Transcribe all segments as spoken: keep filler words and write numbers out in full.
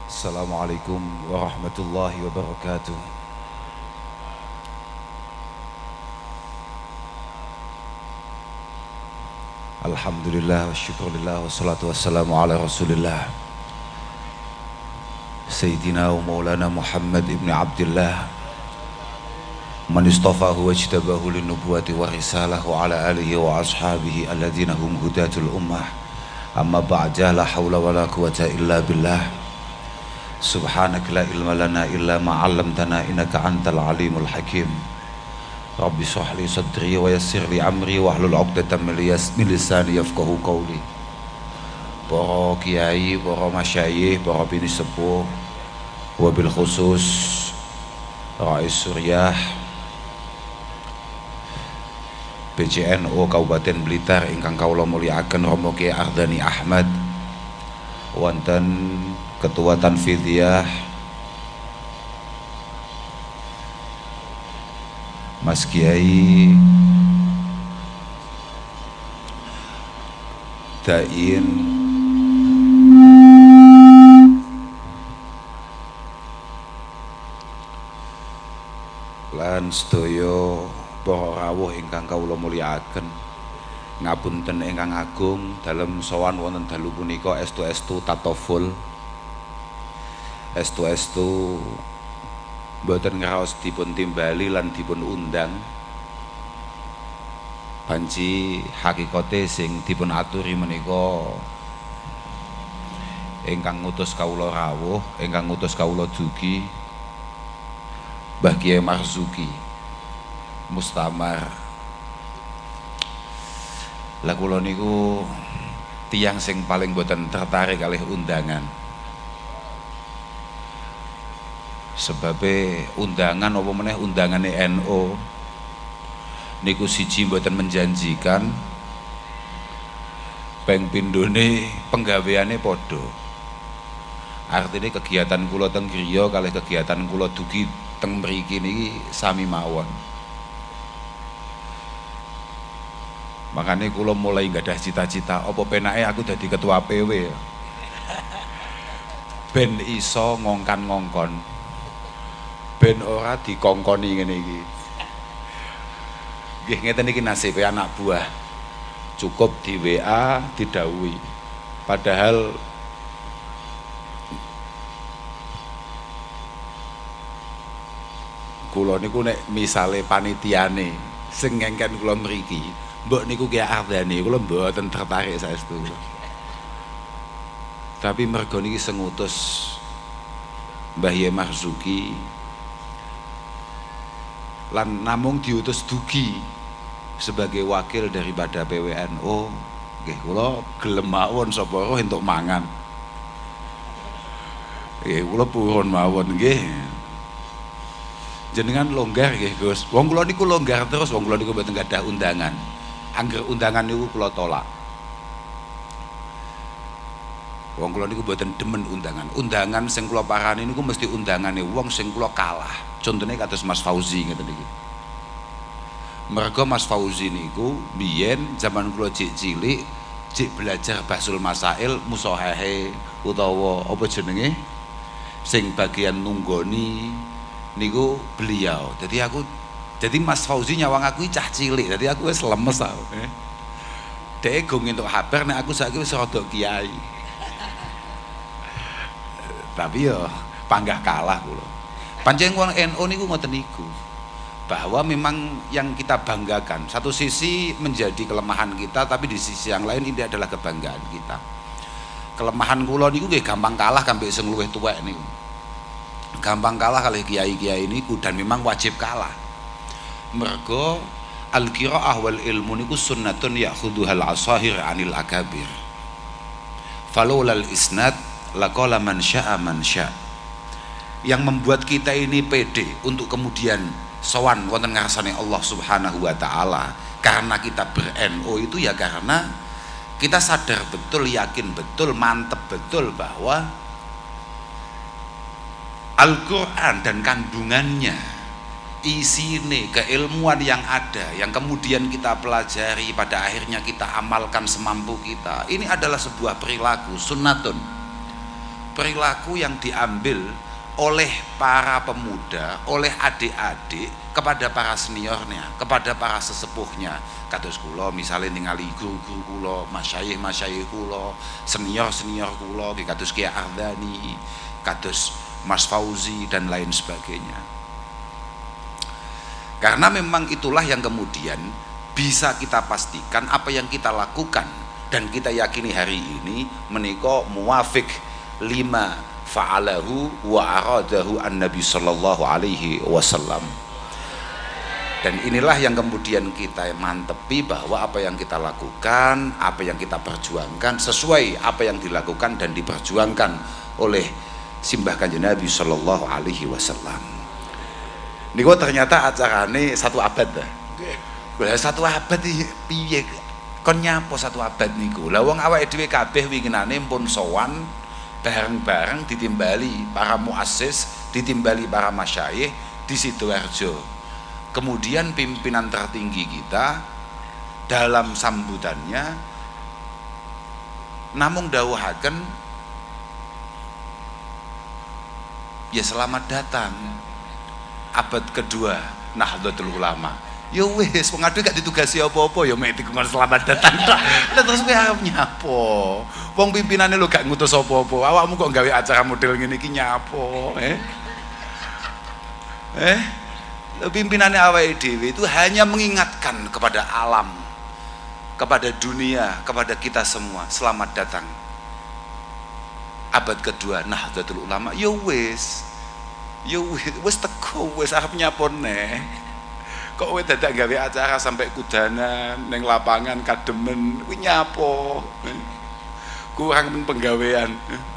Assalamualaikum warahmatullahi wabarakatuh. Alhamdulillah wa syukurillah wassalatu wassalamu ala rasulillah Sayyidina wa maulana Muhammad ibn Abdillah man istafahu wa ijtabahu linubuwati wa risalah wa ala alihi wa ashabihi alladhina hum hudatul ummah. Amma ba'da, la hawla wa la quwata illa billah. Subhanaka la ilma lana illa ma 'allamtana innaka antal alimul hakim. Rabbi shrah li sadri wa yassir li amri wahlul 'uqdatam min lisani yafqahu qawli. Para kiai, para masyayikh, para bini sepuh, wabil khusus Rais Suryah B J N U Kabupaten Blitar ingkang kawula mulyakaken Romo Kyai Ardhani Ahmad, wonten Ketua Tanfidiyah Mas Kiai Dain lan sedaya para rawuh ingkang kawula mulyakaken. Ngapunten ingkang agung dalem sowan wonten dalu punika estu-estu tatoful, estu-estu mboten ngraos dipun timbali lan dipun undang. Panci hakikate sing dipun aturi menika ingkang ngutus kawula rawuh, ingkang ngutus kawula dugi Mbah Kyai Marzuki Mustamar. Lah kula niku tiyang sing paling boten tertarik kalih undangan. Sebabe undangan apa meneh undangane N U niku siji boten menjanjikan, ping pindhone penggaweane padha. Artine kegiatan kula teng griya kalih kegiatan kula dugi teng mriki niki sami mawon. Makanya kula mulai gadah cita-cita apa penake aku dadi ketua P W ben iso ngongkan-ngongkon, ben ora dikongkoni ngene iki. Nggih ngeten iki nasibe anak buah, cukup di W A didhawuhi, padahal kula niku nek misale panitiane sing ngengken kula mriki mbok niku Kyai Ardhani, kula mboten tertarik saestu. Tapi mergo niki sing ngutus Mbah Yai Marzuki lan namung diutus dugi sebagai wakil daripada P W N U, nggih kula gelem mawon sapa roh entuk mangan. Nggih kula purun mawon nggih. Jenengan longgar nggih Gus. Wong kula niku longgar terus, wong kula niku mboten gadah undangan. Angger undangan niku kula tolak. Wong kula niku mboten demen undangan. Undangan sing kula parani niku mesti undangane wong sing kula kalah. Contohnya kados Mas Fauzi ngeten iki. Mergo Mas Fauzi niku biyen zaman kula cik cilik, cik belajar Bahsul Masail musohehe utawa apa jenenge sing bagian nunggoni niku beliau. Jadi aku, jadi Mas Fauzi nyawang aku cah cilik, jadi aku wis lemes aku. Eh. Dhek go ngentuk kabar nek aku saiki wis rada kiai. Tapi yo panggah kalah kula. Pancen wong N U niku ngoten niku. Bahwa memang yang kita banggakan, satu sisi menjadi kelemahan kita, tapi di sisi yang lain ini adalah kebanggaan kita. Kelemahan kula niku nggih gampang kalah kambek sing luwih tuwek niku. Gampang kalah kalih kiai-kiai niku dan memang wajib kalah. Mergo al-qiraah wal ilmu niku sunnatun ya'khudhuhal asahir anil akabir. Falawlal isnad laqala man syaa man syaa. Yang membuat kita ini pede untuk kemudian sowan wonten ngarsane Allah Subhanahu wa taala karena kita ber-N U itu ya karena kita sadar betul, yakin betul, mantep betul bahwa Al-Quran dan kandungannya, isine, keilmuan yang ada, yang kemudian kita pelajari, pada akhirnya kita amalkan semampu kita, ini adalah sebuah perilaku sunnatun, perilaku yang diambil oleh para pemuda, oleh adik-adik kepada para seniornya, kepada para sesepuhnya. Kados kula misalnya ningali guru-guru kula, masyayikh-masyayikh kula, senior-senior kula, kados Kiai Ardhani, kados Mas Fauzi dan lain sebagainya. Karena memang itulah yang kemudian bisa kita pastikan apa yang kita lakukan dan kita yakini hari ini menika muwafiq lima fa'alahu wa aradahu an-nabi sallallahu alaihi wasallam. Dan inilah yang kemudian kita mantepi bahwa apa yang kita lakukan, apa yang kita perjuangkan sesuai apa yang dilakukan dan diperjuangkan oleh simbah Kanjeng Nabi sallallahu alaihi wasallam. Niku ternyata acarane satu abad dah. Lah satu abad iki piye kon nyapo satu abad niku. Lah wong awake dhewe kabeh winginane pun sowan bareng-bareng ditimbali para muassis, ditimbali para masyayikh di Sidoarjo. Kemudian pimpinan tertinggi kita dalam sambutannya namung dawuhaken ya selamat datang abad kedua Nahdlatul Ulama. Ya wis wong aduh gak ditugasi apa-apa ya mek dikon selamat datang tok. Lah terus kowe arep nyapo? Wong pimpinane lho gak ngutus apa-apa. Awakmu kok gawe acara model ngene iki nyapo, eh? Eh? Pimpinannya awake dhewe itu hanya mengingatkan kepada alam, kepada dunia, kepada kita semua, selamat datang abad kedua Nahdlatul Ulama. Ya wis. Ya wis wis teko wis arep nyapo neh. Kok kowe dadak gawe acara sampai kudanan ning lapangan kademen kuwi nyapo? Kurang penggawean.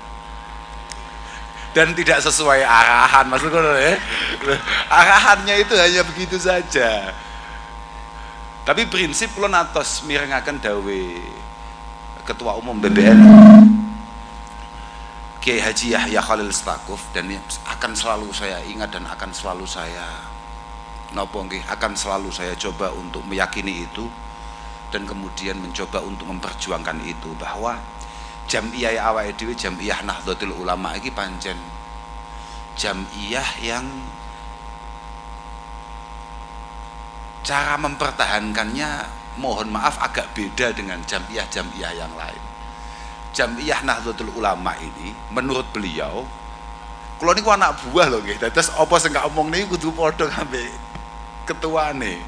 Dan tidak sesuai arahan, maksudku ya. Arahannya itu hanya begitu saja. Tapi prinsip kula atos mirengaken dawe Ketua Umum B B N Kiai Haji Yahya Khalil Stakuf, dan akan selalu saya ingat dan akan selalu saya napa nggih akan selalu saya coba untuk meyakini itu dan kemudian mencoba untuk memperjuangkan itu, bahwa jamiyah awake dhewe jamiyah Nahdlatul Ulama iki pancen jamiyah yang cara mempertahankannya mohon maaf agak beda dengan jamiyah-jamiyah yang lain. Jamiyah Nahdlatul Ulama ini menurut beliau, kula niku anak buah lho nggih, dados apa sing gak omong niku kudu padha ambek ketuane.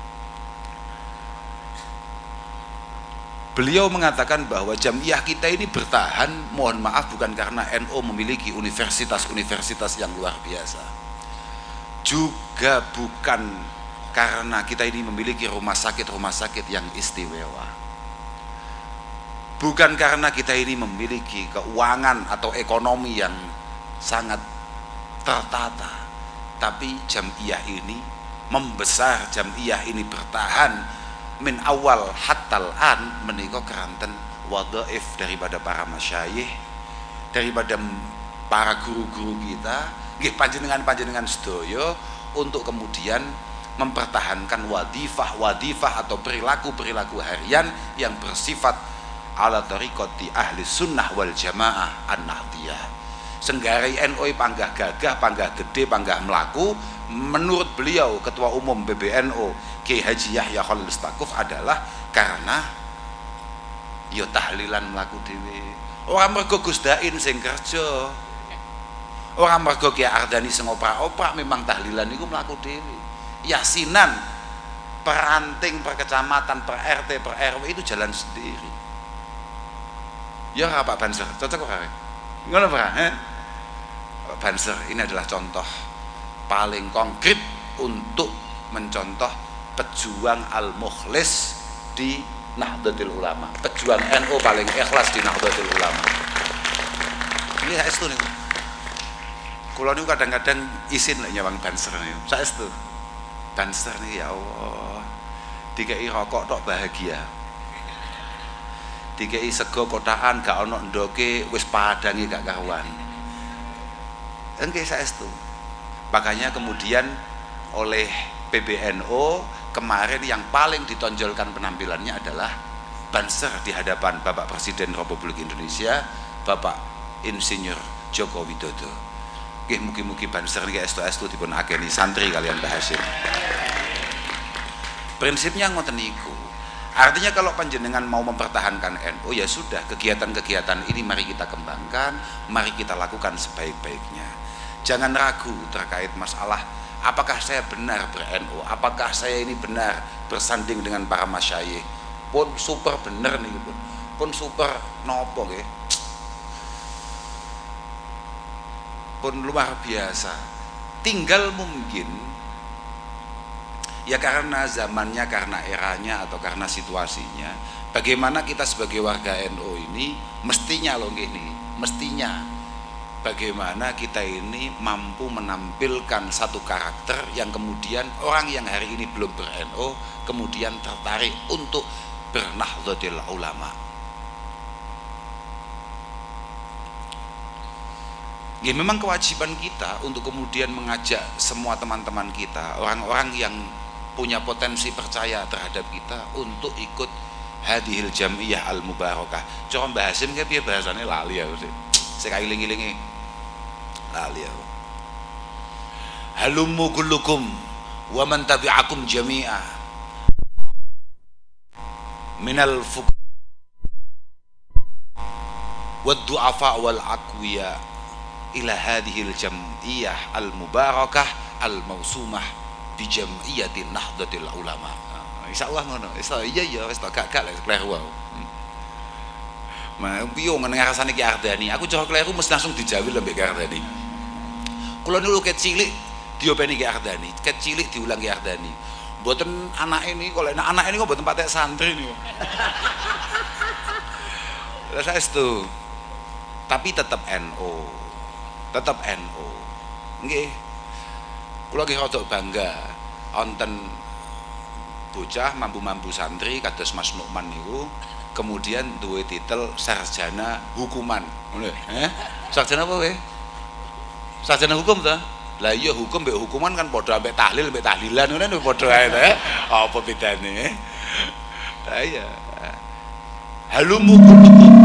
Beliau mengatakan bahwa jamiyah kita ini bertahan mohon maaf bukan karena N U memiliki universitas-universitas yang luar biasa, juga bukan karena kita ini memiliki rumah sakit-rumah sakit yang istimewa, bukan karena kita ini memiliki keuangan atau ekonomi yang sangat tertata, tapi jamiyah ini membesar, jamiyah ini bertahan min awal hatal an menika keranten wadhaif daripada para masyayikh, daripada para guru-guru kita nggih panjenengan-panjenengan sedaya, untuk kemudian mempertahankan wadifah-wadifah atau perilaku-perilaku harian yang bersifat ala tariqati ahli sunnah wal jamaah an-nahdiyah. Senggarai N U panggah gagah, panggah gede, panggah melaku. Menurut beliau Ketua Umum B B N U Kiai Haji Yahya Khalil Stakuf adalah karena yo tahlilan melaku dhewe. Ora mergo Gus Dain sing kerja, ora mergo Kiai Ardhani sing oprak-oprak, memang tahlilan niku melaku dhewe. Yasinan peranting per kecamatan, per R T, per R W itu jalan sendiri. Ya Pak Banser, cocok kok. Ngono Pak, eh? Pak Banser ini adalah contoh paling konkret untuk mencontoh pejuang al-mukhlis di Nahdlatul Ulama, pejuang N U paling ikhlas di Nahdlatul Ulama. Ini saestu niku. Kula niku kadang-kadang isin lek nyawang Banser niku. Saestu. Banser nih ya Allah. Dikei rokok tok bahagia. Dikei sego kotakan gak ono ndoke wis padange gak karuan. Nggih saestu. Makanya kemudian oleh P B N U kemarin yang paling ditonjolkan penampilannya adalah Banser di hadapan Bapak Presiden Republik Indonesia, Bapak Insinyur Joko Widodo. Nggih mugi-mugi banser niki estu-estu dipun ageni santri kalian Mbah Hasyim. Prinsipnya ngoten niku. Artinya kalau panjenengan mau mempertahankan N U ya sudah, kegiatan-kegiatan ini mari kita kembangkan, mari kita lakukan sebaik-baiknya. Jangan ragu terkait masalah apakah saya benar ber-N U, apakah saya ini benar bersanding dengan para masyayikh. Pun super bener nih pun. Pun super nopo nggih. Pun luar biasa. Tinggal mungkin ya karena zamannya, karena eranya atau karena situasinya, bagaimana kita sebagai warga N U ini mestinya loh gini, mestinya bagaimana kita ini mampu menampilkan satu karakter yang kemudian orang yang hari ini belum ber-N U kemudian tertarik untuk bernahdlatul ulama. Ya memang kewajiban kita untuk kemudian mengajak semua teman-teman kita, orang-orang yang punya potensi percaya terhadap kita untuk ikut hadhil jamiyah al mubarakah. Coba Mbah Hasyim ki piye bahasane lali aku sih. Saya iling-ilingi lali aku. Halummu kullukum wa man tabi'akum jami'a minal fuqara wad du'afa wal aqwiya ila hadhil jamiyah al mubarakah al mausumah di Jam'iyatin Nahdlatul Ulama. Insyaallah ngono. Insyaallah iya ya wis tak gak lek kleru wae. Mah piye ngene ngarasane Ki Ardani. Aku cara kleru mesti langsung dijawil lembek Ki Ardani. Kula niku ket cilik diopeni Ki Ardani, ket cilik diulang Ki Ardani. Mboten anake niki kok lek anake niku mboten patek santri niku. Lah saestu. Tapi tetap N U. Tetap N U. Nggih. Kula nggih rada bangga wonten bocah mampu-mampu santri kados Mas Nukman niku kemudian duwe titel sarjana hukuman. Ngono eh? Sarjana apa kowe? Sarjana hukum ta? Lah iya hukum mbek hukuman kan padha ambek tahlil mbek tahlilan ngono padha ae ta. Apa bedane? Lah iya. Halumu kullukum.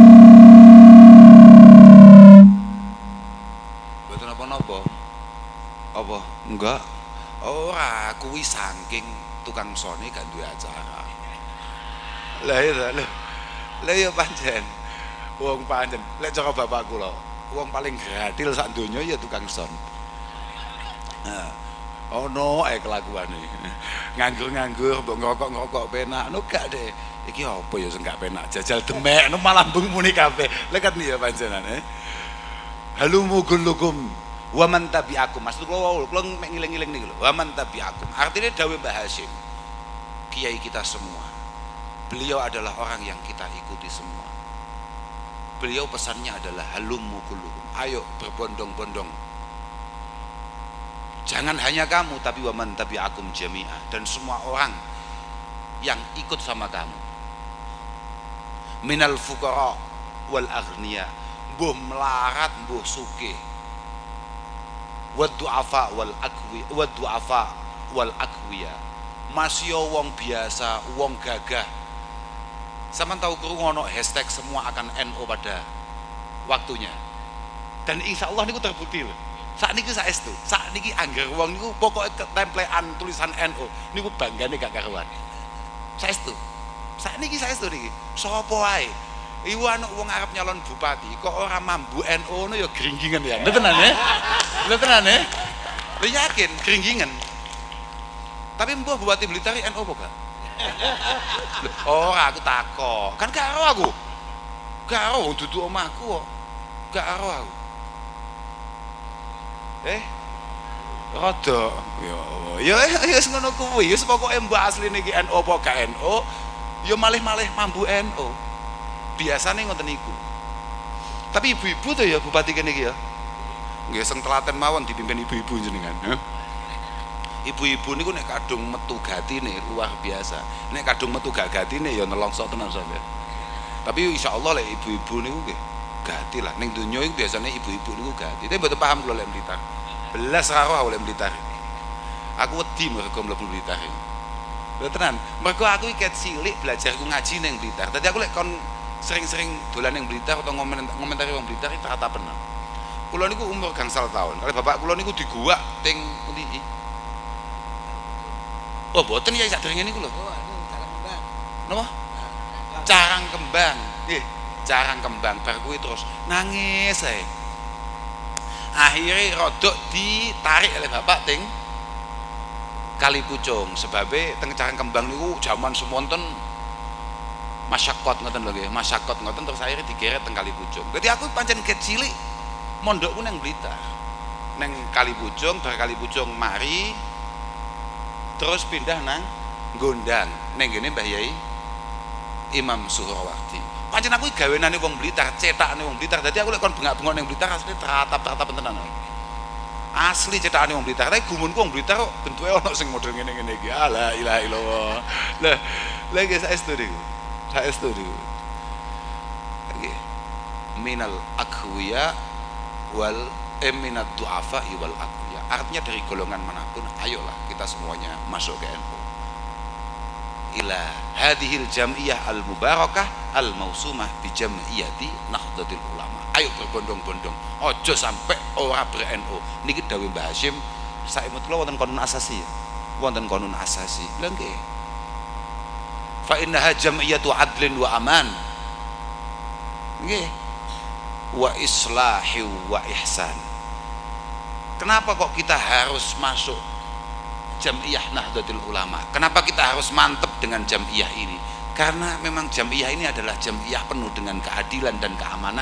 Mboten napa-napa. Apa? Enggak. Ora, kuwi saking tukang sone gak duwe acara. Lah iya lho. Lah iya pancen. Wong pancen. Lek cara bapakku lho, wong paling gratil sak donya ya tukang son. Nah, ono ae kelakuane. Nganggur-nganggur mbok ngrokok-ngrokok penak. No gak deh. Iki apa ya sing gak penak? Jajal demek no malah mbung muni kabeh. Lek kan ya panjenengan. Halumu kullukum wa man tabi'akum. Maksud kula kula mek ngiling-ngiling niku lho. Wa man tabi'akum. Artinya dawuh Mbah Hasyim. Kiai kita semua. Beliau adalah orang yang kita ikuti semua. Beliau pesannya adalah halummu kullukum. Ayo berbondong-bondong. Jangan hanya kamu tapi wa man tabi'akum jami'ah, dan semua orang yang ikut sama kamu. Minal fuqara wal aghniya. Mbuh melarat mbuh sugih. Wad du'afa wal aqwi wad du'afa wal aqwiya. Masya wong biasa, wong gagah. Sampeyan tahu krungu ono hashtag semua akan N U pada waktunya. Dan insya Allah niku terbukti lho. Saat niki saestu, saat niki angger wong niku pokoke ketemplean tulisan N U niku banggane gak karuan. Saestu. Saat niki saestu niki. Sapa wae iku ana wong arep nyalon bupati kok ora mambu N U ngono ya gringgingan ya. Lho tenan ya. Lho tenan ya. Lho yakin gringgingan. Tapi mbah bupati Blitar N U apa gak? Oh, aku takok. Kan gak karo aku. Gak karo dudu omahku kok. Gak karo aku. Eh. Rada. Ya ya wis ngono kuwi. Wis pokoke mbah asline iki N U apa gak N U, ya malih-malih mambu N U. Biasane ngoten niku. Tapi ibu-ibu to ya bupati kene iki ya. Nggih sing telaten mawon dipimpin ibu-ibu jenengan, ha. Ibu-ibu niku nek kadung metu gatine luar biasa. Nek kadung metu gak gatine ya nelongso tenan sampeyan. Tapi insyaallah lek ibu-ibu niku nggih gati lah. Ning donya iku biasane ibu-ibu niku gati. Tapi mboten paham kula lek Blitar. Belas karo oleh Blitar. Aku wedi mergo mlebu Blitar. Lho tenan, mergo aku iki cilik belajarku ngaji ning Blitar. Dadi aku lek kon sering-sering dolan ning Blitar atau ngomentari wong Blitar iki rata penak. Kula niku umur gangsal tahun. Kalau bapak kula niku diguwak teng pundi? Oh, boten ya sadurunge niku lho. Oh, anu Carang Kembang. Napa? Carang Kembang. Nggih, Carang Kembang. Bar kuwi terus nangis ae. Akhirnya rodok ditarik oleh bapak teng Kali Pucung, sebabe teng Carang Kembang niku jaman semonten masyakot ngoten lho nggih, masyakot ngoten terus akhirnya digeret teng Kali Pucung. Dadi aku pancen kecilik mondokku nang Blitar. Nang Kali Pucung, bar Kali Pucung mari terus pindah nang Gondang, nang ngene Mbah Yai Imam Suhrawardi. Pancen aku gawenane wong Blitar, cetakane wong Blitar. Dadi aku lek kon bengak-bengok ning Blitar asli teratap-teratap tenan. Asli cetakane wong Blitar. Tapi gumunku wong Blitar kok bentuke ono sing model ngene-ngene iki. La ilaha illallah. Lah, lha iki saestu niku. Saestu niku. Nggih. Minal aqwiya wal eminat du'afa wal aqwiya. Artinya dari golongan manapun, ayolah kita semuanya masuk ke N U. Ila hadhil jam'iyah al-mubarakah al-mausumah bi jam'iyati Nahdlatul Ulama. Ayo berbondong-bondong. Ojo sampai ora ber-N U. Niki dawuh Mbah Hasyim, saimut kula wonten konun asasi. Wonten konun asasi. Lha nggih. Fa innaha jam'iyatu adlin wa aman. Nggih. Wa islahi wa ihsan. Kenapa kok kita harus masuk Jam'iyah Nahdlatul Ulama? Kenapa kita harus mantep dengan jam'iyah ini? Karena memang jam'iyah ini adalah jam'iyah penuh dengan keadilan dan keamanan.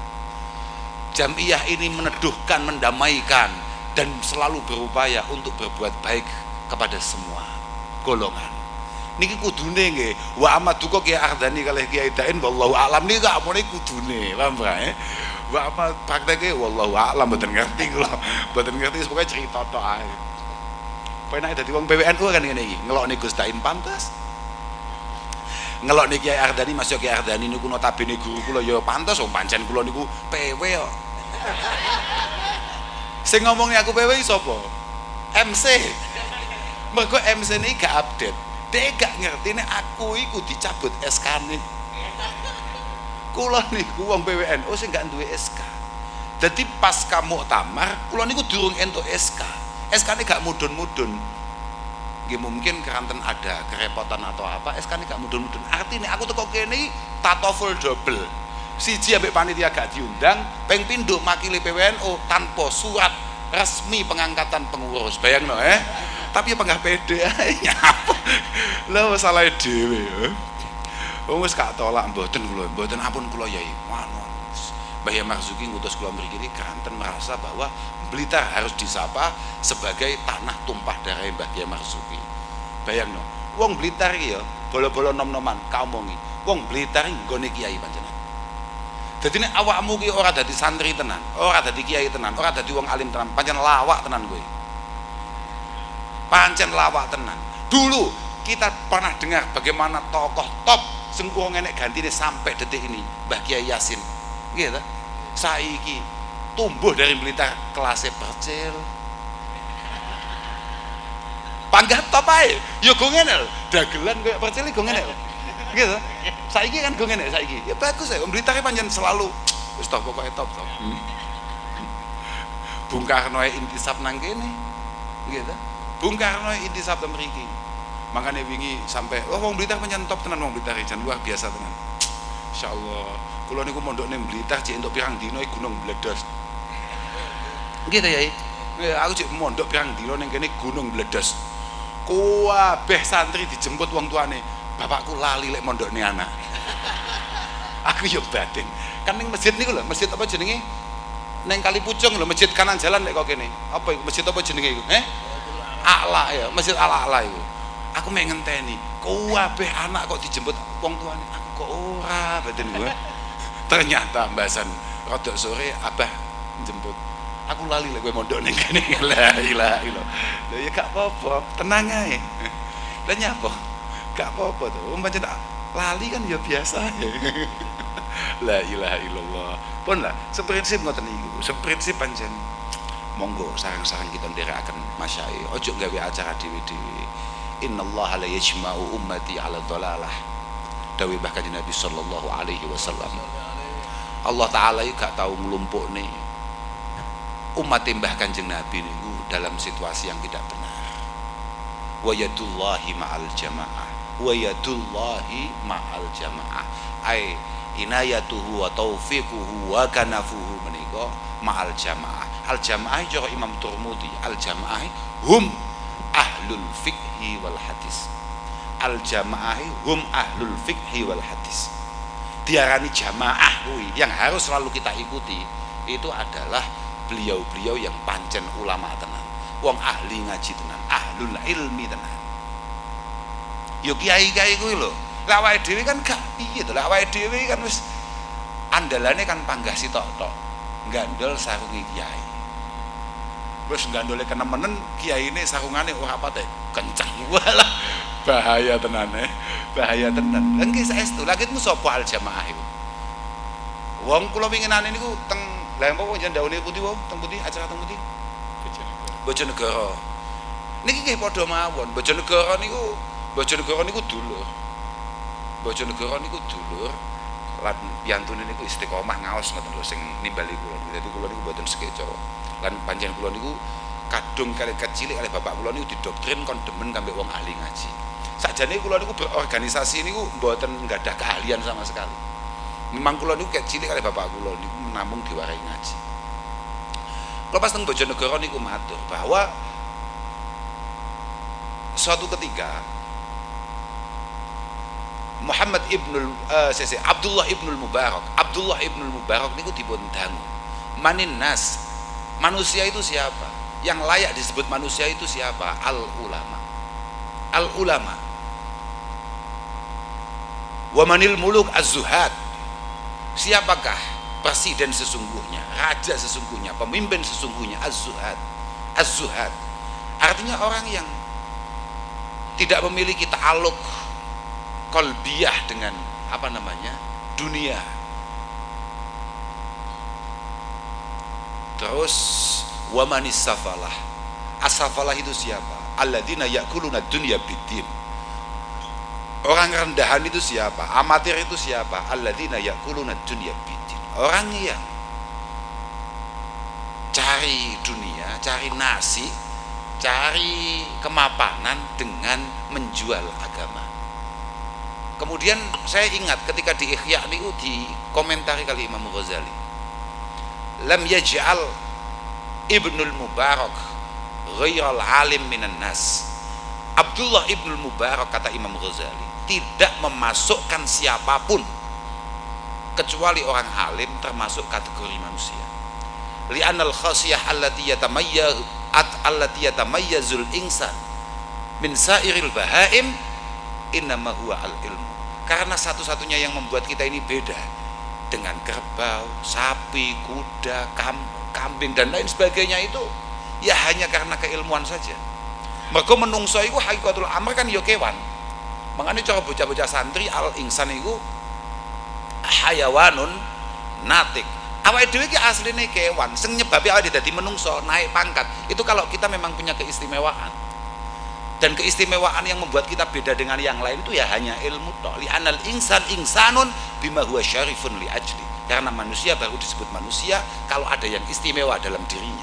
Jam'iyah ini meneduhkan, mendamaikan, dan selalu berupaya untuk berbuat baik kepada semua golongan. Niki kudune nggih, wa amaduka Kiai Ardhani kalih Kiai Dain wallahu a'lam niki gak muni kudune, paham ya? Wa apa prakteke wallahu a'lam mboten ngerti kula. Mboten ngerti pokoke cerita tok ae. Penake dadi wong P W N U kan ngene iki, ngelokne Gus Dain pantes. Ngelokne Kiai Ardhani Mas Kiai Ardhani niku notabene guru kula ya pantes wong pancen kula niku P W kok. Sing ngomongnya aku P W sapa? M C. Mergo M C ini gak update. Dia gak ngerti nek aku iku dicabut S K-ne. Kula niku wong P W N U sing gak duwe S K. Dadi pas kamu muktamar, kula niku durung entuk S K. S K-ne gak mudun-mudun. Nggih mungkin keranten ada kerepotan atau apa, S K-ne gak mudun-mudun. Artine aku teko kene tatoful double. Siji ambek panitia gak diundang, ping pindho makili P W N U tanpa surat resmi pengangkatan pengurus. Bayangno eh. Tapi ya penggah pede ae nyapa. Lah masalah dhewe ya. Wong wis gak tolak mboten kula, mboten ampun kula Yai. Manu. Mbah Yai Marzuki ngutus kula mriki keranten merasa bahwa Blitar harus disapa sebagai tanah tumpah darah Mbah Yai Marzuki. Bayangno, wong Blitar iki ya bolo-bolo nom-noman kaomongi. Wong Blitar iki nggone kiai panjenengan. Dadi nek awakmu ki ora dadi santri tenan, ora dadi kiai tenan, ora dadi wong alim tenan, pancen lawak tenan kowe. Pancen lawak tenan. Dulu kita pernah dengar bagaimana tokoh top sing wong enek gantine sampai detik ini, Mbah Kiai Yasin. Nggih ta? Saiki tumbuh dari Blitar kelasnya percil. Panggah top ae, ya go ngene lho. Dagelan koyo percil go ngene lho. Nggih ta? Saiki kan go ngene saiki. Ya bagus ya, Blitar pancen selalu wis top pokoke top to. Bung Karno intisab nang kene. Nggih ta? Bung Karno intisab teng mriki. Makanya wingi sampai oh wong Blitar pancen top tenan wong Blitar jan luar biasa tenan. Insyaallah. Kula niku mondok ning Blitar cek entuk pirang dina gunung meledos. Nggih ta Yai? Aku cek mondok pirang dina ning kene gunung meledos. Kabeh santri dijemput wong tuane. Bapakku lali lek mondokne anak. Aku yo batin. Kan ning masjid niku lho, masjid apa jenenge? Ning Kali Pucung lho, masjid kanan jalan lek kok kene. Apa iku masjid apa jenenge iku? Eh? A'la ya, masjid Al-A'la iku. Aku mek ngenteni, kabeh anak kok dijemput wong tuane. Aku kok ora batin gue. Ternyata mbasan rodok sore abah jemput. Aku lali lek kowe mondok ning kene. La ilaha illallah. Lah ya gak apa-apa, tenang ae. Lah nyapa? Gak apa-apa to. Wong pancen lali kan ya biasa. La ilaha illallah. Pun lah, seprinsip ngoten niku. Seprinsip pancen monggo sareng-sareng kita nderekaken masyayikh. Ojo gawe acara dhewe-dhewe. Innallaha la yajma'u ummati 'ala dhalalah. Dawuh Mbah Kanjeng Nabi sallallahu alaihi wasallam. Allah taala iki gak tau nglumpukne umat Mbah Kanjeng Nabi niku dalam situasi yang tidak benar. Wa yadullahi ma'al jamaah. Wa yadullahi ma'al jamaah. Ai inayatuhu wa taufiquhu wa kanafuhu menika ma'al jamaah. Al jamaah cara Imam Turmudi, al jamaah hum ahlul fiqhi wal hadis. Al jamaah hum ahlul fiqhi wal hadis. Diarani jamaah kuwi yang harus selalu kita ikuti itu adalah beliau-beliau yang pancen ulama tenan, wong ahli ngaji tenan, ahlul ilmi tenan. Yo kiai-kiai kuwi lho. Lah awake dhewe kan gak piye to. Lah awake dhewe kan wis andalane kan panggah sitok-tok. Gandol sarunge kiai. Wis gandole kenemenen kiyaine sarungane ora pate kencang. Walah bahaya tenan eh. Bahaya tenan. Lah nggih saestu lakitmu sapa al jamaah iku? Wong kula winginane niku teng lha apa wong jeneng daune putih wong teng putih acara teng putih Bojonegoro. Bojonegoro. Niki nggih padha mawon. Bojonegoro niku Bojonegoro niku dulur. Bojonegoro niku dulur lan piyantune niku istiqomah ngaos ngoten lho sing nimbali kula. Dadi kula niku mboten sekeca. Lan panjenengan kula niku kadung kali kecil oleh bapak kula niku didoktrin kon demen kambek wong ahli ngaji. Sakjane kula niku berorganisasi niku mboten nggadah keahlian sama sekali. Memang kula niku kecil oleh bapak kula niku namung diwarai ngaji. Kula pas teng Bojonegoro niku matur bahwa suatu ketika Muhammad ibnul uh, sese Abdullah ibnul Mubarak, Abdullah ibnul Mubarak niku dipun dangu. Manin nas, manusia itu siapa? Yang layak disebut manusia itu siapa? Al ulama. Al ulama. Wa manil muluk az-zuhad. Siapakah presiden sesungguhnya, raja sesungguhnya, pemimpin sesungguhnya? Az-zuhad. Az-zuhad. Artinya orang yang tidak memiliki ta'aluk kolbiyah dengan apa namanya dunia. Terus wamanis safalah. As-safalah itu siapa? Alladzina yakuluna dunya biddin. Orang rendahan itu siapa? Amatir itu siapa? Alladzina yakuluna dunya biddin. Orang yang cari dunia, cari nasi, cari kemapanan dengan menjual agama. Kemudian saya ingat ketika di Ihya niku dikomentari kali Imam Ghazali. Lam yaj'al Ibnul Mubarak ghairal alim minan nas. Abdullah Ibnul Mubarak kata Imam Ghazali tidak memasukkan siapapun kecuali orang alim termasuk kategori manusia. Li'anal khasiyah allati yatamayyazu at allati yatamayyazul insan min sairil bahaim innama huwa al ilmu. Karena satu-satunya yang membuat kita ini beda dengan kerbau, sapi, kuda, kam, kambing dan lain sebagainya itu ya hanya karena keilmuan saja. Mergo menungso iku hakikatul amr kan ya kewan. Makanya cara bocah-bocah santri al insan iku hayawanun natik. Awake dhewe iki asline kewan, sing nyebabi awake dadi menungso, naik pangkat. Itu kalau kita memang punya keistimewaan. Dan keistimewaan yang membuat kita beda dengan yang lain itu ya hanya ilmu tok. Li anal insan insanun bima huwa syarifun li ajli. Karena manusia baru disebut manusia kalau ada yang istimewa dalam dirinya.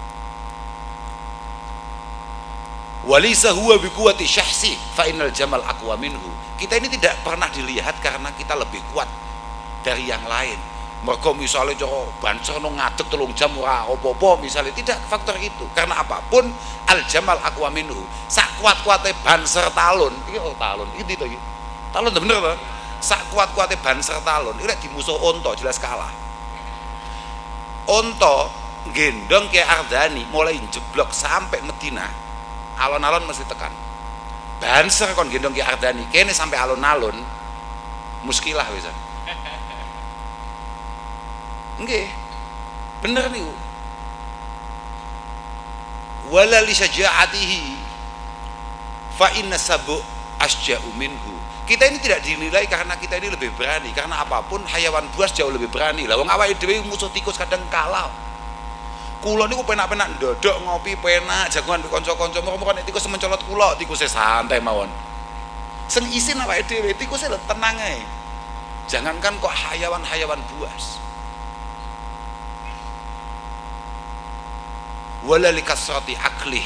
Walisa huwa biquwati syahsi fa innal jamal aqwa minhu. Kita ini tidak pernah dilihat karena kita lebih kuat dari yang lain. Mergo misalnya cara banser no ngadeg telung jam ora apa-apa misalnya, tidak faktor itu. Karena apapun al jamal aqwa minhu. Sak kuat-kuate banser talun, iki oh talun iki to iki. Talun bener to? Sak kuat-kuate banser talun iki lek dimusuh unta jelas kalah. Unta gendong ke Ardani mulai jeblok sampai Madinah, alon-alon mesti tekan. Banser kon gendong ke Ardani kene sampai alon-alon muskilah wisan. Nggih. Bener niku. Wala li syaja'atihi fa inna sabu asja'u minhu. Kita ini tidak dinilai karena kita ini lebih berani, karena apapun hayawan buas jauh lebih berani. Lah wong awake dhewe musuh tikus kadang kalah. Kula niku penak-penak ndodok ngopi penak jagongan kanca-kanca mrene nek tikus mencolot kula tikuse santai mawon. Sing isin awake dhewe tikuse lho tenang ae. Jangankan kok hayawan-hayawan buas. wala likasrati aklih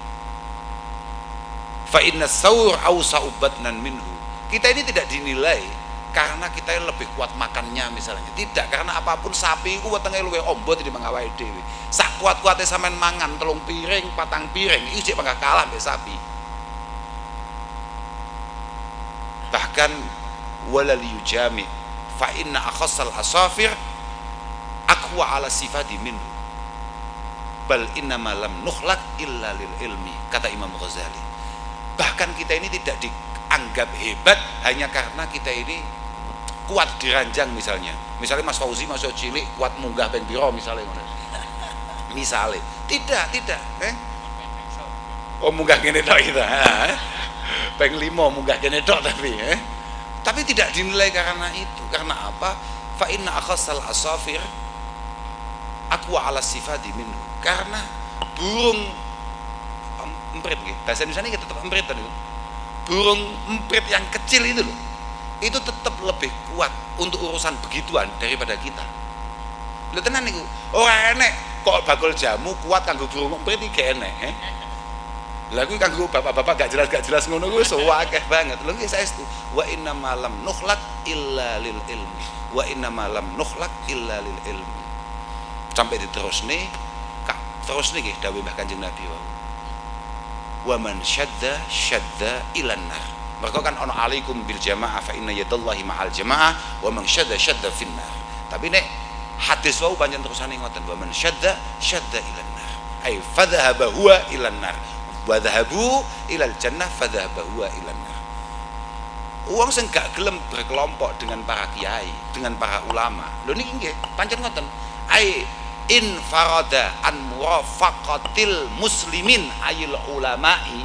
fa inna sawr awsa'u batnan minhu. Kita ini tidak dinilai karena kita yang lebih kuat makannya misalnya, tidak, karena apapun sapi ku wetenge luwih ombo tinimbang awake dhewe. Sak kuat-kuate sampean mangan telung piring, patang piring, iki jek pangkah kalah mbek sapi. Bahkan wala liyujami fa inna akhassal asafir aqwa ala sifati minhu bal innama lam nukhlaq illa lil ilmi, kata Imam Ghazali. Bahkan kita ini tidak dianggap hebat hanya karena kita ini kuat diranjang misalnya. Misalnya Mas Fauzi masuk cilik kuat munggah ping pira misalnya ngono. Misalnya, tidak, tidak, eh? Oh munggah kene tok kita. Ping lima munggah kene tok tapi, eh? Tapi tidak dinilai karena itu. Karena apa? Fa inna akhassal asafir aqwa ala sifati minhu. Karena burung emprit nggih. Bahasa Indonesia ini tetap emprit tadi. Burung emprit yang kecil itu loh, itu tetap lebih kuat untuk urusan begituan daripada kita. Lho tenan niku. Ora enek kok bakul jamu kuat kanggo burung emprit iki enek, eh. Lah kuwi kanggo bapak-bapak gak jelas gak jelas ngono kuwi akeh banget. Lho iki saestu. Wa inna malam nukhlaq illa lil ilmi. Wa inna malam nukhlaq illa lil ilmi. Sampai diterusne, kak terusne nggih dawuh Mbah Kanjeng Nabi wau. Wa man syadda syadda ilan nar. Mereka kan ono alaikum bil jamaah fa inna yadallahi ma'al jamaah wa man syadda syadda finnar. Tapi nek hadis wau pancen terusane ngoten, wa man syadda syadda ilan nar. Ai fadhhaba huwa ilan nar wa dhahabu ilal jannah fadhhaba huwa ilan nar. Wong sing gak gelem berkelompok dengan para kiai, dengan para ulama. Lho niki nggih pancen ngoten. Ai in farada an murafaqatil muslimin ayil ulama'i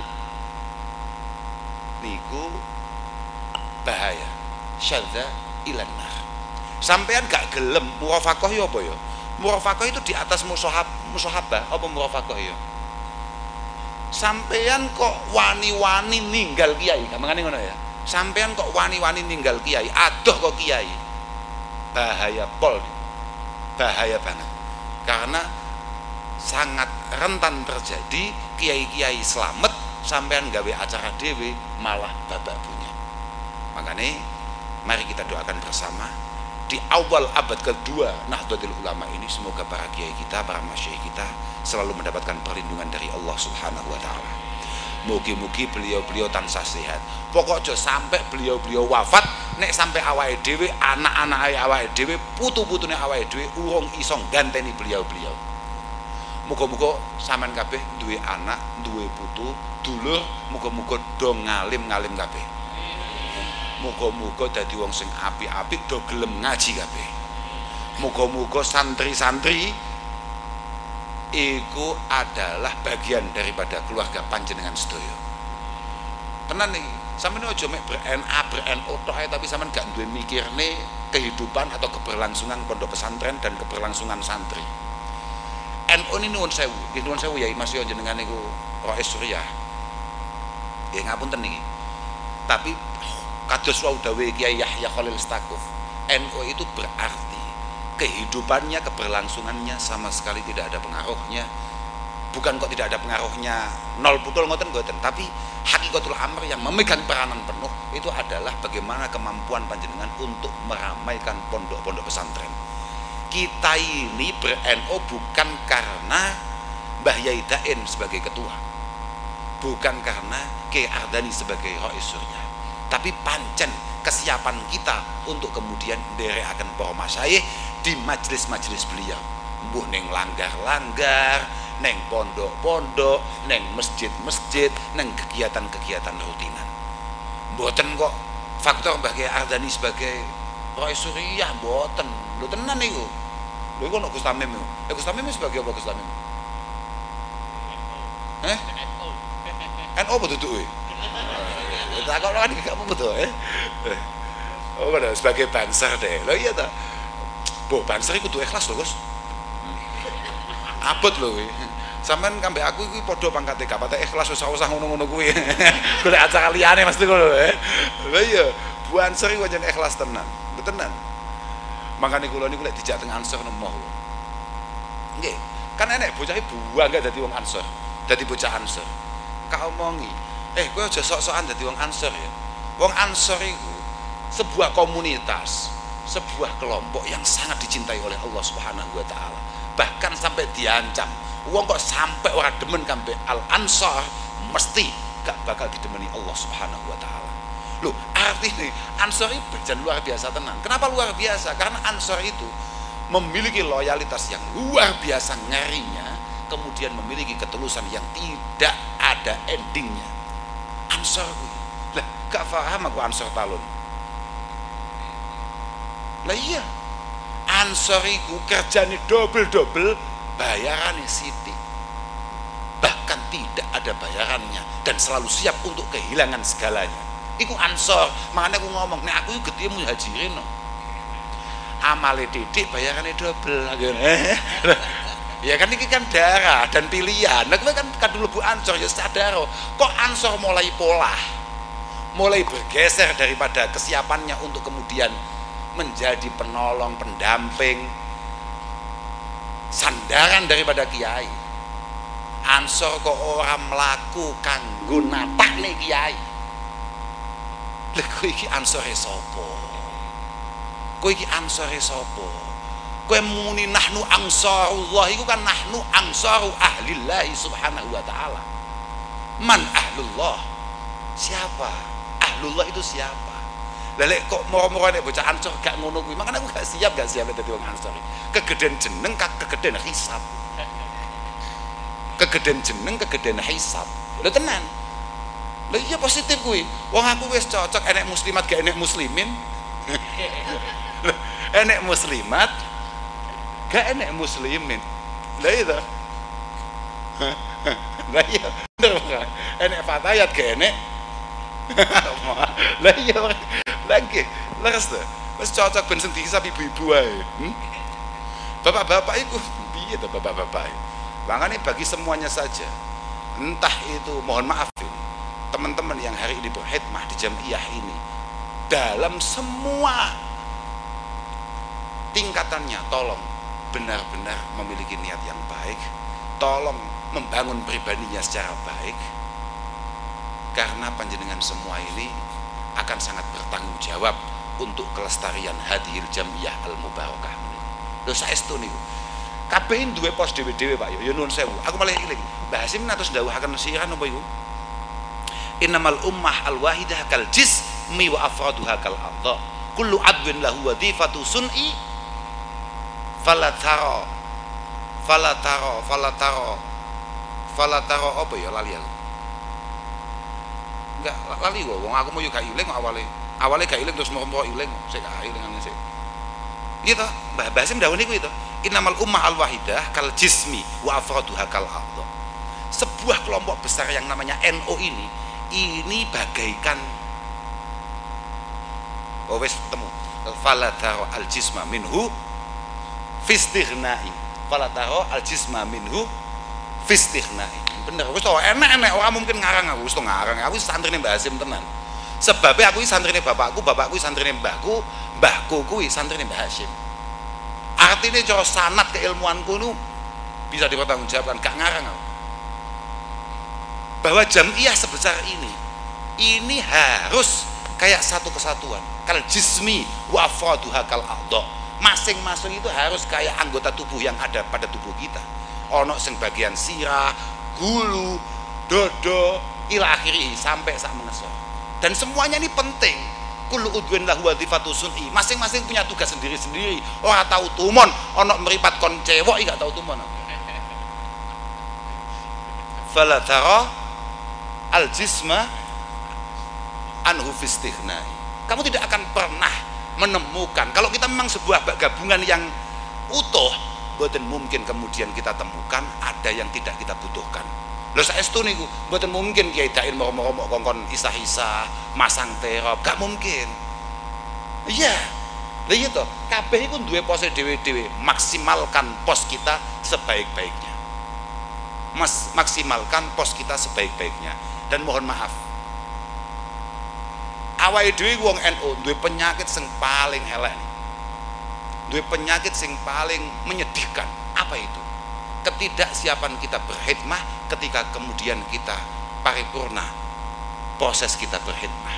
niku bahaya, syadza ilan nar. Sampean gak gelem murafaqah ya apa ya? Murafaqah itu di atas musohab, musohabah apa murafaqah ya? Sampean kok wani-wani ninggal kiai, gampangane ngono ya. Sampean kok wani-wani ninggal kiai, adoh kok kiai. Bahaya pol. Bahaya banget. Karena sangat rentan terjadi kiai-kiai selamat sampean gawe acara dewe malah babak punya. Makanya mari kita doakan bersama di awal abad kedua Nahdlatul Ulama ini, semoga para kiai kita, para masyayikh kita selalu mendapatkan perlindungan dari Allah Subhanahu wa taala. Mugi-mugi beliau-beliau tansah sehat. Pokoknya sampai beliau-beliau wafat, nek sampai awake dhewe, anak-anak awake dhewe, putu-putune awake dhewe urung iso ganteni beliau-beliau. Muga-muga sampean kabeh duwe anak, duwe putu, dulur, muga-muga do ngalim-ngalim kabeh. Muga-muga dadi wong sing apik-apik, do gelem ngaji kabeh. Muga-muga santri-santri iku adalah bagian daripada keluarga panjenengan sedaya. Tenan nih, sampeyan aja mek ber-N A, ber-N O tok ae tapi sampeyan gak duwe mikirne kehidupan atau keberlangsungan pondok pesantren dan keberlangsungan santri. N U ini nuwun sewu, nggih nuwun sewu ya Mas yo jenengan niku Rais Suriah. Nggih ngapunten niki. Tapi kados wau dawuh Kiai Yahya Khalil Stakuf, N U itu berarti kehidupannya, keberlangsungannya sama sekali tidak ada pengaruhnya. Bukan kok tidak ada pengaruhnya nol putul ngoten ngoten, tapi hakikatul amr yang memegang peranan penuh itu adalah bagaimana kemampuan panjenengan untuk meramaikan pondok-pondok pesantren. Kita ini ber-N U bukan karena Mbah Yai Dain sebagai ketua, bukan karena Kiai Ardani sebagai Rais Suriah, tapi pancen kesiapan kita untuk kemudian nderekaken para masyayikh di majelis-majelis beliau, mbuh ning langgar-langgar, neng pondok-pondok, neng masjid-masjid, neng kegiatan-kegiatan rutinan. Mboten kok faktor Mbah Kiai Ardani sebagai Rais Suriah, mboten. Lho tenan niku. Lho iku ono Gus Tamim niku. Eh Gus Tamim sebagai apa Gus Tamim? Eh? N O apa duduke? Tak kok kan gak apa betul eh. Oh bener sebagai banser deh. Lho iya ta. Bo banser iku kudu ikhlas lho, Gus. Abot lho kuwi. Sampeyan kambe aku iki padha pangkate gak patah ikhlas usah usah ngono-ngono kuwi. Golek acara liyane mesti ngono eh. Lho iya, banser iku jan ikhlas tenan. Tenan. Makane kula niku lek dijak teng Ansor nemoh. Nggih, Kan enek bocah buah enggak dadi wong Ansor. Dadi bocah Ansor. Kak omongi, eh kowe aja sok-sokan dadi wong Ansor ya. Wong Ansor iku sebuah komunitas, sebuah kelompok yang sangat dicintai oleh Allah Subhanahu wa taala. Bahkan sampai diancam, wong kok sampai ora demen kambe Al Ansor mesti gak bakal didemeni Allah Subhanahu wa taala. Loh, artinya Ansor itu berjan luar biasa tenan. Kenapa luar biasa? Karena Ansor itu memiliki loyalitas yang luar biasa ngerinya, kemudian memiliki ketulusan yang tidak ada endingnya. Ansor gue, lah gak paham aku Ansor talun. Lah iya, Ansor itu kerjanya double-double, bayarannya sithik, bahkan tidak ada bayarannya dan selalu siap untuk kehilangan segalanya. Iku Ansor, makanya aku ngomong, nek aku itu gede muhajirin no. Amale didik bayarannya double ya kan ini kan darah dan pilihan. Nah kan kadung lebu Ansor ya sadar kok Ansor mulai pola, mulai bergeser daripada kesiapannya untuk kemudian menjadi penolong, pendamping, sandaran daripada kiai. Ansor kok orang melaku kanggo napak nih kiai. Lha kowe iki Ansore sapa? Kowe iki Ansore sapa? Kowe muni nahnu ansarullah iku kan nahnu ansaru ahlillah subhanahu wa ta'ala. Man ahlullah? Siapa? Ahlullah itu siapa? Lah lek kok moro-moro nek bocah Ansor gak ngono kuwi, makane aku gak siap gak siap dadi wong Ansor. Kegeden jeneng kegeden hisab. Kegeden jeneng kegeden hisab. Lho tenan. Lah iya positif kuwi. Wong aku wis cocok enek muslimat gak enek muslimin. Enek muslimat gak enek muslimin. Lah itu. Lah iya bener kan. Enek fatayat gak enek. Lah iya lagi leres tuh. Wis cocok ben sing dihisab ibu-ibu ae. Hmm? Bapak-bapak iku piye to bapak-bapak? Makanya bagi semuanya saja. Entah itu mohon maaf teman-teman yang hari ini berkhidmah di Jamiah ini dalam semua tingkatannya, tolong benar-benar memiliki niat yang baik, tolong membangun pribadinya secara baik, karena panjenengan semua ini akan sangat bertanggung jawab untuk kelestarian hadhil Jamiah al-Mubarakah. Lho saestu niku kabeh duwe pos dhewe-dhewe Pak yo nuwun sewu. Aku malah eling Mbah Hasim natus ndawuhaken siran apa iku? Innamal ummah al-wahidah kal jismi wa afraduha kal ardha. Kullu adwin lahu wadhifatu sun'i fala tara fala tara fala tara fala tara apa ya lali aku. Enggak lali kok wong aku mau yo gak iling kok awale. Awale gak iling terus mau iling kok sik gak ilingane sik. Iya toh, Mbah Basim dawuh niku itu. Innamal ummah al-wahidah kal jismi wa afraduha kal ardha. Sebuah kelompok besar yang namanya N U ini ini bagaikan oh wes ketemu falataro al jisma minhu fistighnai falataro al jisma minhu fistighnai bener wis to enak-enak ora mungkin ngarang aku wis to ngarang aku santrine Mbah Hasim tenan sebabnya aku santrine bapakku bapakku santrine mbahku mbahku kuwi santrine Mbah Hasim artinya cara sanad keilmuanku nu bisa dipertanggungjawabkan gak ngarang aku bahwa jamiah sebesar ini ini harus kayak satu kesatuan kal jismi wa afraduha kal a'dha masing-masing itu harus kayak anggota tubuh yang ada pada tubuh kita ono sing bagian sirah gulu dodo ila akhiri sampai sak mengesor dan semuanya ini penting kullu udwin lahu wadhifatu sun'i masing-masing punya tugas sendiri-sendiri ora tahu tumon ono meripat kon cewek gak tahu tumon fala tara al jisma anhu fistighnai. Kamu tidak akan pernah menemukan kalau kita memang sebuah gabungan yang utuh, mboten mungkin kemudian kita temukan ada yang tidak kita butuhkan. Lho saestu niku mboten mungkin Kiai Dain mau-mau kongkon isah-isah, masang terop, gak mungkin. Iya. Lha iya to, kabeh iku duwe pose dhewe-dhewe, maksimalkan pos kita sebaik-baiknya. Mas maksimalkan pos kita sebaik-baiknya. Dan mohon maaf awake dhewe wong N U duwe penyakit sing paling elek duwe penyakit sing paling menyedihkan apa itu ketidaksiapan kita berkhidmah ketika kemudian kita paripurna proses kita berkhidmah.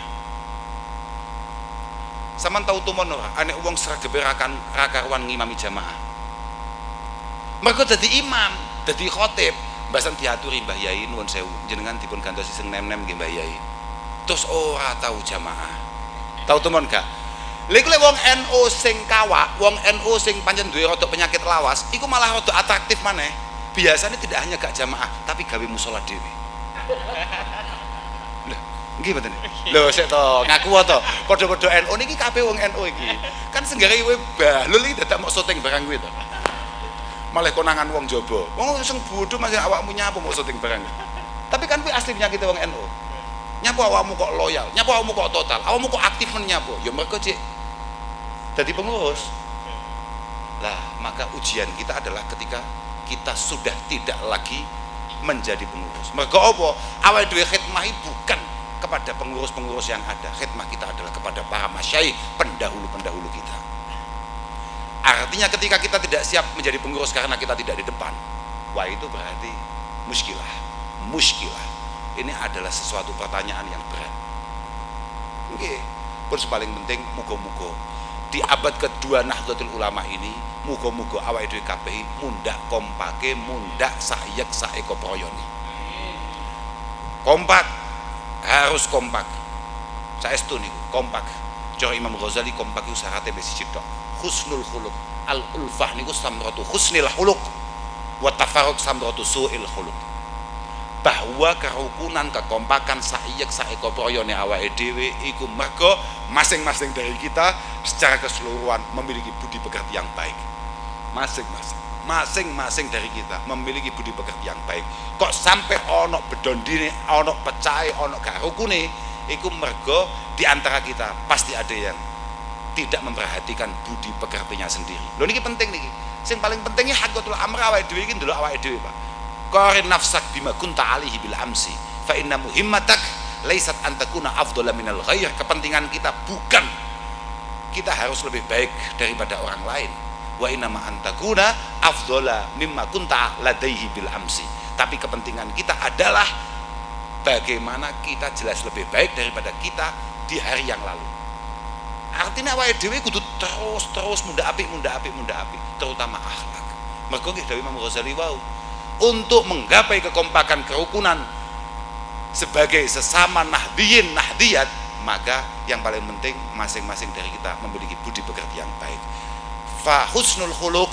Saman tahu tumon ora anek wong sregep rakan rakaruan ngimami jamaah. Mergo dadi imam, dadi khotib, mbasan diaturi Mbah Yai nuwun sewu, jenengan dipun gantosi sing nem-nem nggih Mbah Yai. Terus ora tahu jamaah. Tahu tumon gak? Lha iku lek wong N U sing kawak, wong N U sing pancen duwe rada penyakit lawas, iku malah rada atraktif maneh. Biasanya tidak hanya gak jamaah, tapi gawe musala dhewe. Nggih mboten. Lho sik to, ngaku to. Padha-padha N U niki kabeh wong N U iki. Kan senggare kowe bahlul iki dadak mok syuting barang kuwi to. Malah konangan wong jaba. Wong sing bodho masih awakmu nyapu mok syuting barang. Tapi kan kuwi asli penyakit wong N U. Nyapu awakmu kok loyal, nyapu awakmu kok total, awakmu kok aktif men nyapu. Ya mergo cik dadi pengurus. Lah, maka ujian kita adalah ketika kita sudah tidak lagi menjadi pengurus. Mergo apa? Awake dhewe khidmah bukan kepada pengurus-pengurus yang ada. Khidmah kita adalah kepada para masyayikh, pendahulu-pendahulu kita. Artinya ketika kita tidak siap menjadi pengurus karena kita tidak di depan, wah itu berarti muskilah. Muskilah. Ini adalah sesuatu pertanyaan yang berat. Oke, pun paling penting muga-muga di abad kedua Nahdlatul Ulama ini, muga-muga awake dhewe kabeh mundak kompake, mundak sayek saeko proyone. Kompak, harus kompak. Saestu niku, kompak. Cara Imam Ghazali kompak iku syaratnya wis siji tok. Husnul khuluq. Al ulfah niku samratu husnil khuluq wa tafarruq samratu su'il khuluq. Bahwa kerukunan, kekompakan saiyek saeko proyone awake dhewe iku mergo masing-masing dari kita secara keseluruhan memiliki budi pekerti yang baik. Masing-masing masing-masing dari kita memiliki budi pekerti yang baik. Kok sampai ono bedondine, ono pecahe, ono gak rukune, iku mergo di antara kita pasti ada yang tidak memperhatikan budi pekertinya sendiri. Lho niki penting niki. Sing paling pentingnya haqatul amr awake dhewe iki ndelok awake dhewe, Pak. Qarin nafsak bima kunta alihi bil amsi fa inna muhimmatak laisat an takuna afdhala minal ghair. Kepentingan kita bukan kita harus lebih baik daripada orang lain. Wa inna ma antakuna afdhala mimma kunta ladaihi bil amsi. Tapi kepentingan kita adalah bagaimana kita jelas lebih baik daripada kita di hari yang lalu. Artinya awake dhewe kudu terus-terus munda apik, munda apik, munda apik, terutama akhlak. Mergo nggih dawuh Imam Ghazali wau, untuk menggapai kekompakan kerukunan sebagai sesama nahdiyin nahdiyat, maka yang paling penting masing-masing dari kita memiliki budi pekerti yang baik. Fa husnul khuluq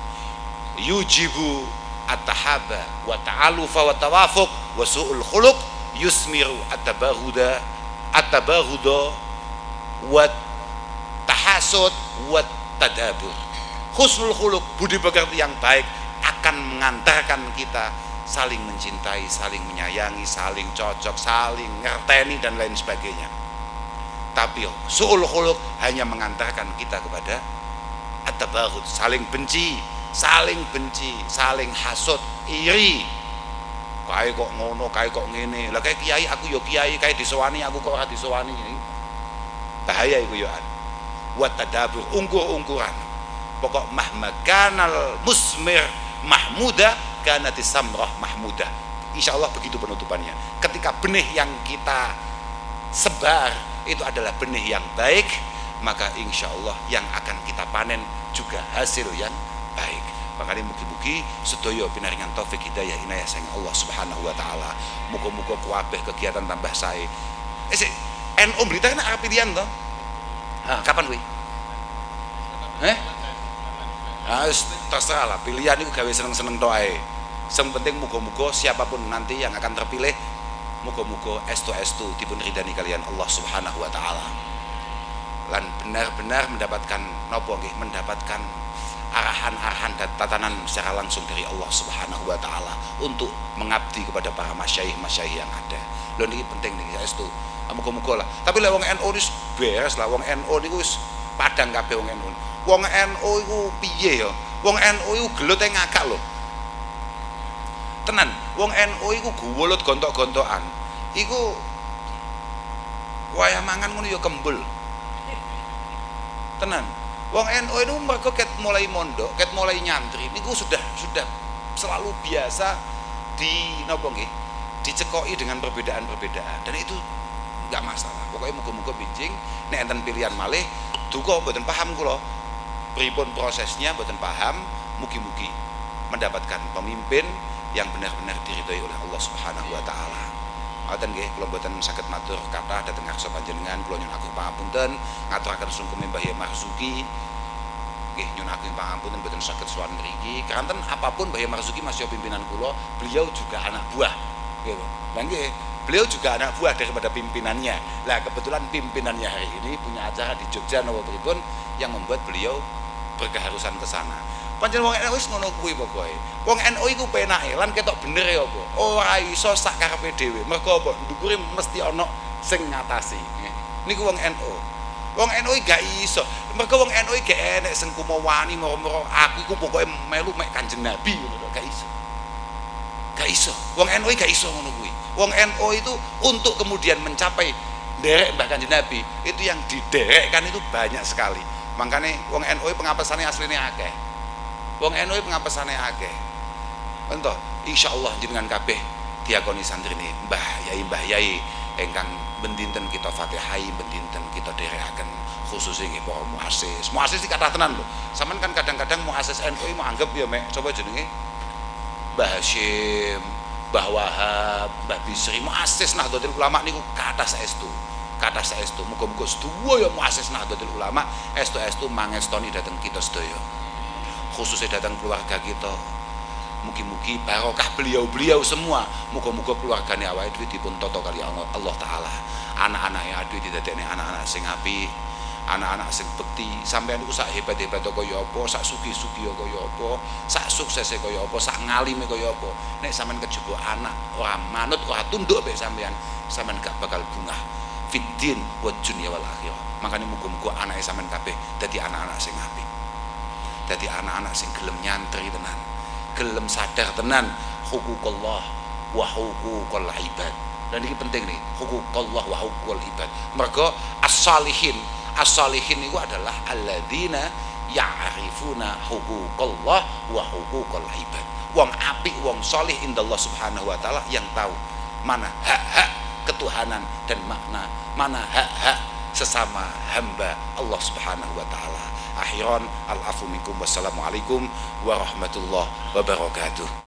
yujibu at-tahaba wa ta'alufa wa tawafuq, wa su'ul khuluq yusmiru at-tabahuda at-tabahuda wa tahasud wa tadabur. Husnul khuluq, budi pekerti yang baik, akan mengantarkan kita saling mencintai, saling menyayangi, saling cocok, saling ngerteni dan lain sebagainya. Tapi su'ul khuluq hanya mengantarkan kita kepada at-tabaghud, saling benci, saling benci, saling hasud, iri. Kae kok ngono, kae kok ngene. Lah kae kiai aku yo kiai, kae disowani aku kok ora disowani. Bahaya iku yo. Wa tadabur, ungkur-ungkuran. Pokok mahmakanal musmir mahmuda kanati samrah mahmudah. Insya Allah begitu penutupannya. Ketika benih yang kita sebar itu adalah benih yang baik, maka insya Allah yang akan kita panen juga hasil yang baik. Makanya mugi-mugi sedaya pinaringan taufik hidayah inayah sang Allah Subhanahu wa taala. Muga-muga kuwabeh kegiatan tambah sae. Eh sik, N U berita kan arep pilihan to? Ah, kapan kuwi? Eh? Nah, terserah lah, pilihan itu gawe seneng-seneng tok ae. Sing penting muga-muga siapapun nanti yang akan terpilih, muga-muga estu-estu dipun ridani kalian Allah Subhanahu wa taala. Lan benar-benar mendapatkan napa nggih, mendapatkan arahan-arahan dan tatanan secara langsung dari Allah Subhanahu wa taala untuk mengabdi kepada para masyayikh-masyayikh yang ada. Lho niki penting niki estu. Muga-muga lah. Tapi lek wong N U wis beres lah, wong N U niku wis padang kabeh wong N U. Wong N U iku piye ya? Wong N U iku gelote ngakak lho. Tenan, wong N U iku guwulut gontok-gontokan. Iku wayah mangan ngono ya kembul. Tenan. Wong N U itu mergo ket mulai mondok, ket mulai nyantri niku sudah sudah selalu biasa di nopo nggih dicekoi dengan perbedaan-perbedaan, dan itu nggak masalah. Pokoknya muga-muga bijing nek enten pilihan malih duka mboten paham kula pripun prosesnya, mboten paham, mugi-mugi mendapatkan pemimpin yang benar-benar diridhoi oleh Allah Subhanahu wa taala. Ngoten nggih, kula mboten saged matur kathah dhateng ngarsa panjenengan, kula nyuwun agung pangapunten, ngaturaken sungkem Mbah Yai Marzuki. Nggih, nyuwun agung pangapunten mboten saged sowan mriki. Kanten apapun Mbah Yai Marzuki masih pimpinan kula, beliau juga anak buah. Nggih, Lah nggih, beliau juga anak buah daripada pimpinannya. Lah kebetulan pimpinannya hari ini punya acara di Jogja napa pripun yang membuat beliau berkeharusan ke sana. Pancen wong N U wis ngono kuwi pokoke. Wong N U iku penake lan ketok bener ya apa. Ora iso sak karepe dhewe. Mergo apa? Ndukure mesti ana sing ngatasi. Niku wong N U. Wong N U gak iso. Mergo wong N U gak enek sing kumo wani moro-moro aku iku pokoke melu mek Kanjeng Nabi ngono gak iso. Gak iso. Wong N U gak iso ngono kuwi. Wong N U itu untuk kemudian mencapai derek Mbah Kanjeng Nabi, itu yang diderekkan itu banyak sekali. Makanya wong N U pengapesannya aslinya akeh. Wong N U pengapesannya akeh. Entah, insyaallah jenengan kabeh diakoni santrine Mbah Yai Mbah Yai ingkang bendinten kita Fatihai, bendinten kita derekaken khususnya nggih para muassis. Muassis iki kathah tenan lho. Sampeyan kan kadang-kadang muassis N U mau anggap ya mek coba jenenge Mbah Hasyim, Mbah Wahab, Mbah Bisri, muassis Nahdlatul Ulama niku kathah saestu. Kathah saestu. Muga-muga sedaya ya muassis Nahdlatul Ulama estu-estu mangestoni dhateng kita sedaya. Khususnya datang keluarga kita, mugi-mugi barokah beliau-beliau semua, muga-muga keluargane awake dhewe dipun tata kali Allah taala. Anak-anake aduh didadekne anak-anak sing apik, anak-anak sing bekti. Sampeyan niku sak hebat-hebate kaya apa, sak sugih-sugih kaya apa, sak suksese kaya apa, sak ngalime kaya apa, nek sampeyan kejaba anak ora manut, ora tunduk mek sampeyan, sampeyan gak bakal bungah fiddin wa dunya wal akhirah. Makane muga-muga anake sampeyan kabeh dadi anak-anak sing apik. Dadi anak-anak sing gelem nyantri tenan, gelem sadar tenan hukukullah wa hukukul ibad. Dan ini penting nih, hukukullah wa hukukul ibad. Mergo as-salihin, as-salihin itu adalah alladzina ya'rifuna hukukullah wa hukukul ibad. Wong apik, wong salih indallah subhanahu wa ta'ala yang tahu mana hak-hak ketuhanan dan makna mana hak-hak sesama hamba Allah subhanahu wa ta'ala. Akhiran al-afu minkum wassalamualaikum warahmatullahi wabarakatuh.